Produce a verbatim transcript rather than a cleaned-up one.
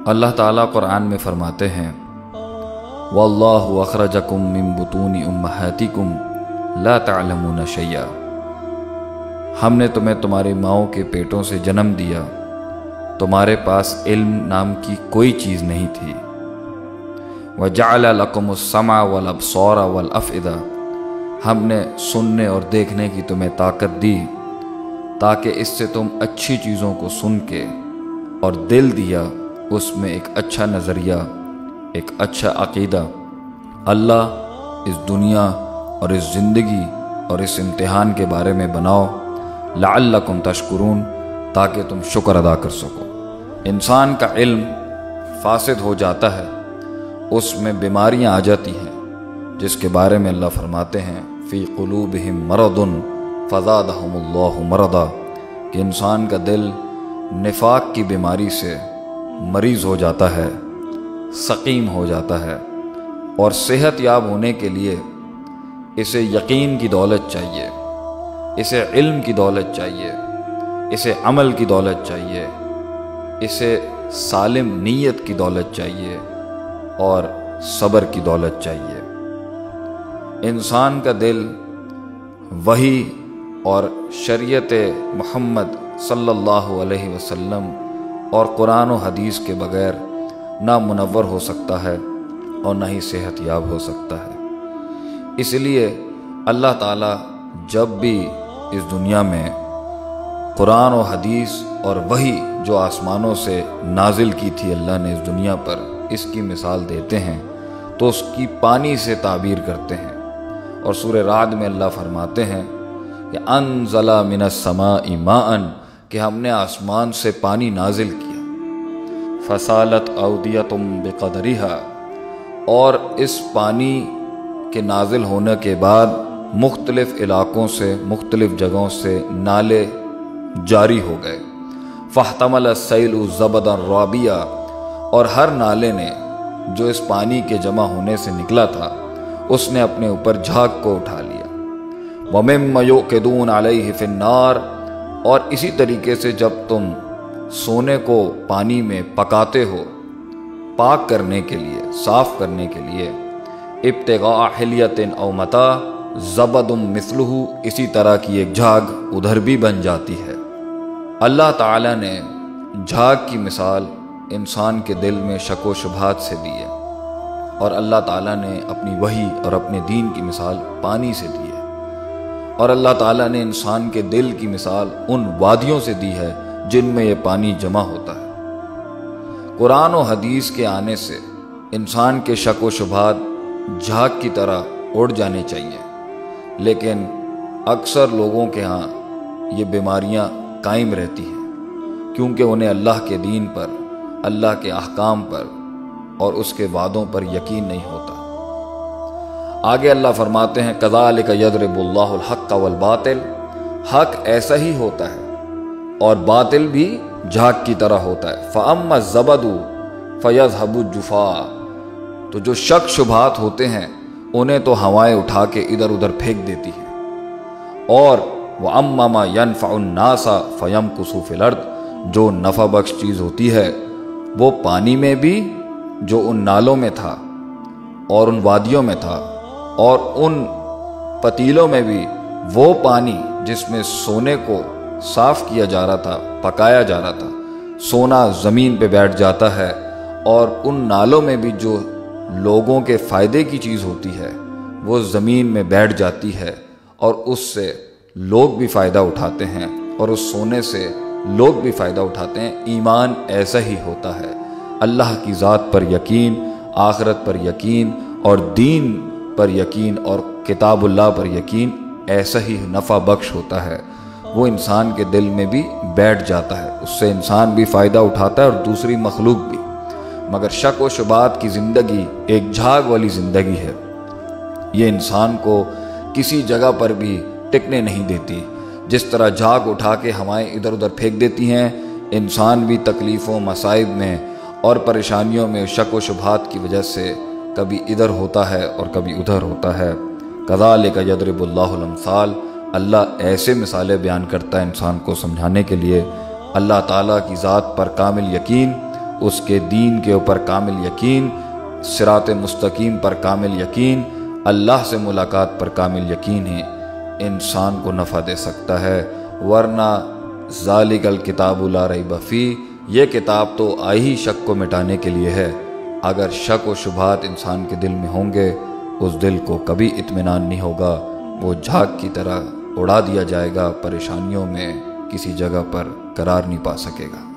اللہ تعالیٰ قرآن میں فرماتے ہیں واللہ اخرجکم من بطون امہاتکم لا تعلمون شیئا، ہم نے تمہیں تمہاری ماؤں کے پیٹوں سے جنم دیا، تمہارے پاس علم نام کی کوئی چیز نہیں تھی۔ وجعل لکم السمع والابصار والافئدہ، ہم نے سننے اور دیکھنے کی تمہیں طاقت دی تاکہ اس سے تم اچھی چیزوں کو سن کے، اور دل دیا اس میں ایک اچھا نظریہ، ایک اچھا عقیدہ۔ اللہ اس دنیا اور اس زندگی اور اس امتحان کے بارے میں بناؤ لعلکم تشکرون، تاکہ تم شکر ادا کر سکو۔ انسان کا علم فاسد ہو جاتا ہے، اس میں بیماریاں آ جاتی ہیں، جس کے بارے میں اللہ فرماتے ہیں فی قلوبہم مرض فزادہم اللہ مرضا، کہ انسان کا دل نفاق کی بیماری سے مریض ہو جاتا ہے، سقیم ہو جاتا ہے، اور صحت یاب ہونے کے لیے اسے یقین کی دولت چاہیے، اسے علم کی دولت چاہیے، اسے عمل کی دولت چاہیے، اسے سالم نیت کی دولت چاہیے، اور صبر کی دولت چاہیے۔ انسان کا دل وحی اور شریعت محمد صلی اللہ علیہ وسلم اور قرآن و حدیث کے بغیر نہ منور ہو سکتا ہے اور نہ ہی صحت یاب ہو سکتا ہے۔ اس لیے اللہ تعالیٰ جب بھی اس دنیا میں قرآن و حدیث اور وحی جو آسمانوں سے نازل کی تھی اللہ نے اس دنیا پر، اس کی مثال دیتے ہیں تو اس کی پانی سے تعبیر کرتے ہیں، اور سورہ رعد میں اللہ فرماتے ہیں کہ انزل من السماء ماء، کہ ہم نے آسمان سے پانی نازل کیا، فسالت اودیۃ بقدرہا، اور اس پانی کے نازل ہونے کے بعد مختلف علاقوں سے، مختلف جگہوں سے نالے جاری ہو گئے، فاحتمل السیل زبدا رابیا، اور ہر نالے نے جو اس پانی کے جمع ہونے سے نکلا تھا اس نے اپنے اوپر جھاگ کو اٹھا لیا۔ وَمِمَّ يُوقِدُونَ عَلَيْهِ فِي النَّارِ، اور اسی طریقے سے جب تم سونے کو پانی میں پکاتے ہو پاک کرنے کے لیے، صاف کرنے کے لیے، ابتغاء حلیۃ او متاع زبد مثلہ، اسی طرح کی ایک جھاگ ادھر بھی بن جاتی ہے۔ اللہ تعالیٰ نے جھاگ کی مثال انسان کے دل میں شک و شبہات سے دی ہے، اور اللہ تعالیٰ نے اپنی وحی اور اپنے دین کی مثال پانی سے دی ہے، اور اللہ تعالیٰ نے انسان کے دل کی مثال ان وادیوں سے دی ہے جن میں یہ پانی جمع ہوتا ہے۔ قرآن و حدیث کے آنے سے انسان کے شک و شبہات جھاگ کی طرح اڑ جانے چاہیے، لیکن اکثر لوگوں کے ہاں یہ بیماریاں قائم رہتی ہیں، کیونکہ انہیں اللہ کے دین پر، اللہ کے احکام پر اور اس کے وعدوں پر یقین نہیں ہوتا۔ آگے اللہ فرماتے ہیں کذالک یضرب اللہ الحق والباطل، حق ایسا ہی ہوتا ہے اور باطل بھی جھاگ کی طرح ہوتا ہے۔ فَأَمَّا الزَّبَدُ فَيَذْهَبُ الجُّفَاء، تو جو شک شبہات ہوتے ہیں انہیں تو ہوائیں اٹھا کے ادھر ادھر پھینک دیتی ہیں، اور وَأَمَّا مَا يَنْفَعُ النَّاسَ فَيَمْكُثُ فِي الْأَرْضِ، جو نفع بخش چیز ہوتی ہے وہ پانی میں بھی جو ان نالوں میں تھا اور ان وادیوں میں تھا، اور ان پتیلوں میں بھی وہ پانی جس میں سونے کو صاف کیا جا رہا تھا، پکایا جا رہا تھا، سونا زمین پہ بیٹھ جاتا ہے، اور ان نالوں میں بھی جو لوگوں کے فائدے کی چیز ہوتی ہے وہ زمین میں بیٹھ جاتی ہے، اور اس سے لوگ بھی فائدہ اٹھاتے ہیں، اور اس سونے سے لوگ بھی فائدہ اٹھاتے ہیں۔ ایمان ایسا ہی ہوتا ہے، اللہ کی ذات پر یقین، آخرت پر یقین، اور دین پر یقین، اور کتاب اللہ پر یقین ایسا ہی نفع بخش ہوتا ہے، وہ انسان کے دل میں بھی بیٹھ جاتا ہے، اس سے انسان بھی فائدہ اٹھاتا ہے اور دوسری مخلوق بھی۔ مگر شک و شبہات کی زندگی ایک جھاگ والی زندگی ہے، یہ انسان کو کسی جگہ پر بھی ٹکنے نہیں دیتی۔ جس طرح جھاگ اٹھا کے ہوائیں ادھر ادھر پھینک دیتی ہیں، انسان بھی تکلیفوں، مصائب میں اور پریشانیوں میں شک و شبہات کی وجہ سے کبھی ادھر ہوتا ہے اور کبھی ادھر ہوتا ہے۔ کذالک یضرب اللہ الامثال، اللہ ایسے مثالیں بیان کرتا ہے انسان کو سمجھانے کے لیے۔ اللہ تعالیٰ کی ذات پر کامل یقین اس کے دین کے اوپر کامل یقین، صراط مستقیم پر کامل یقین، اللہ سے ملاقات پر کامل یقین ہی انسان کو نفع دے سکتا ہے، ورنہ ذالک الکتاب لا ریب فیہ، یہ کتاب تو آئی ہی شک کو مٹانے کے لیے ہے۔ اگر شک و شبہات انسان کے دل میں ہوں گے، اس دل کو کبھی اطمینان نہیں ہوگا، وہ جھاگ کی طرح اڑا دیا جائے گا، پریشانیوں میں کسی جگہ پر قرار نہیں پا سکے گا۔